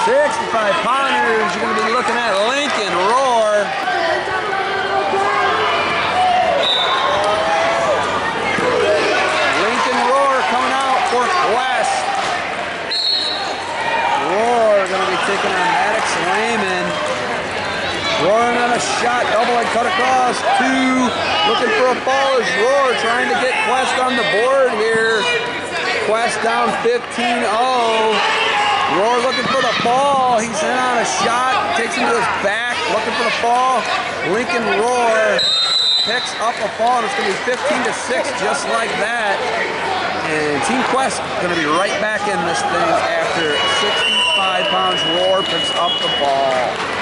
65-pounders, you're going to be looking at Lincoln Roar. Lincoln Roar coming out for Quest. Roar going to be taking on Maddox Lehman. Roaring on a shot, double and cut across. 2, looking for a fall is Roar, trying to get Quest on the board here. Quest down 15-0. Roar looking for the fall. He's in on a shot, takes him to his back, looking for the fall. Lincoln Roar picks up a fall, and it's going to be 15-6, just like that. And Team Quest going to be right back in this thing after 65 pounds. Roar picks up the ball.